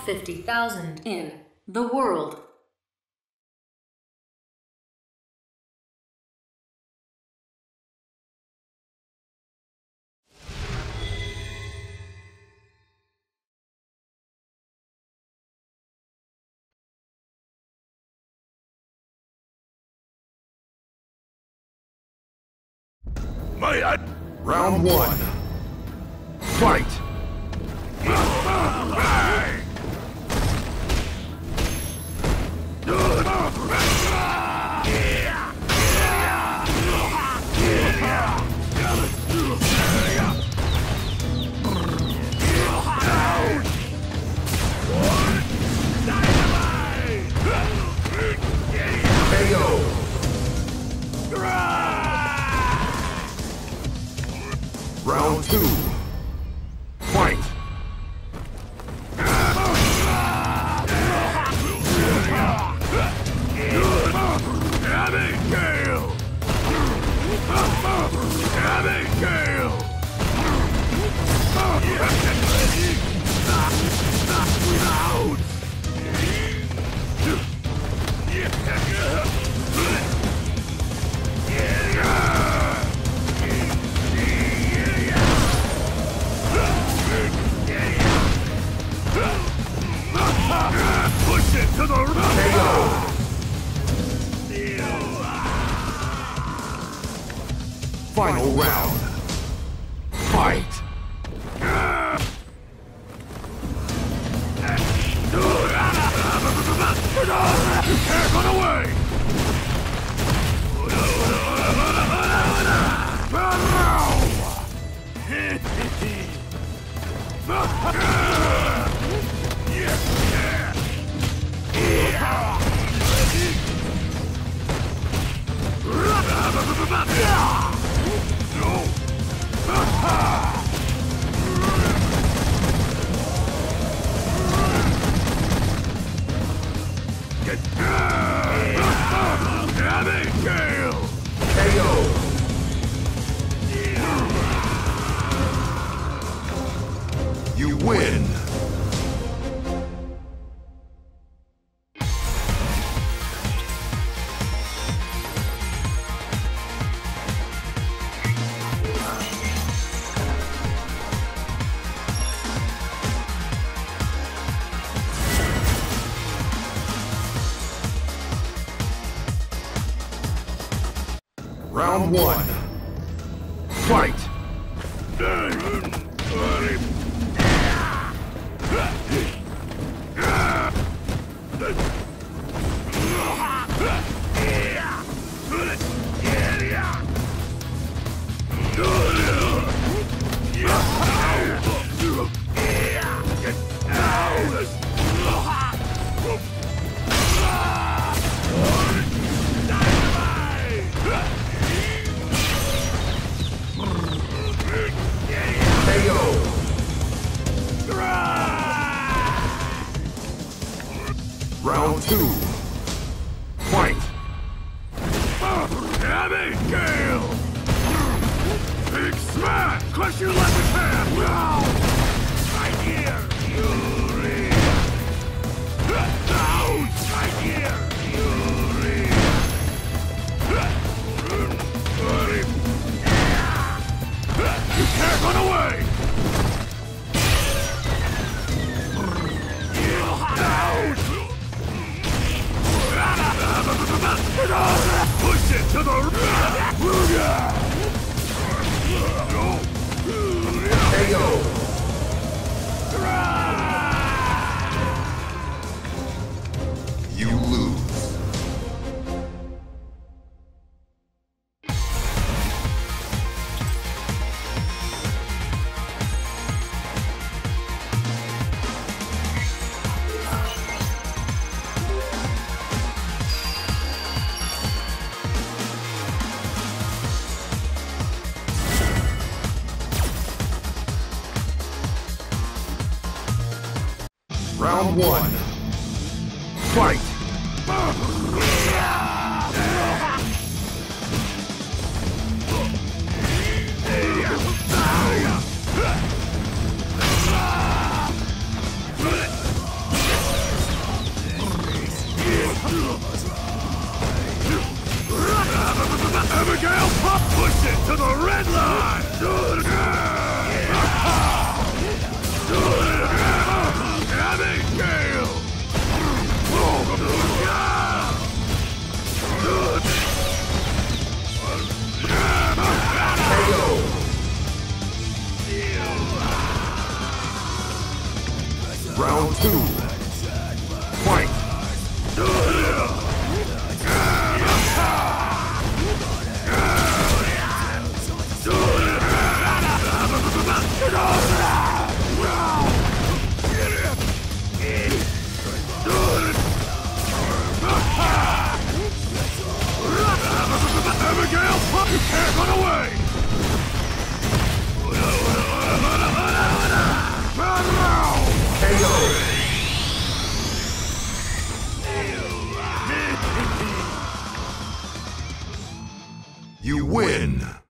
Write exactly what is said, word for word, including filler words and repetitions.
fifty thousand in the world. Round one. Fight! K O. Round two. Fight! Push it to the K O. Final round. Fight! You can't run away! K O. You win. Round one. Fight! K O. Round two. Fight! Gale! Big smash! Crush you like a can! Right here, Yuri! Out! Right here, Yuri! You can't run away! Push it to the K O. You lose. Round one. Fight! Abigail, pop, push it to the red line! Abigail! Round two. Fight! Abigail, you can't run away! K O! You win!